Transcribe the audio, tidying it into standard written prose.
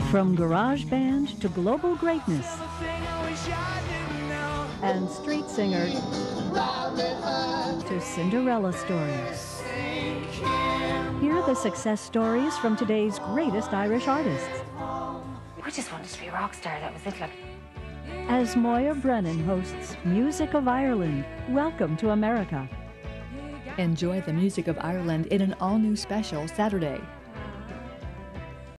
From garage band to global greatness and street singer to Cinderella stories. Hear the success stories from today's greatest Irish artists. I just wanted to be a rock star, that was it. Like. As Moya Brennan hosts Music of Ireland, Welcome to America. Enjoy the music of Ireland in an all-new special Saturday,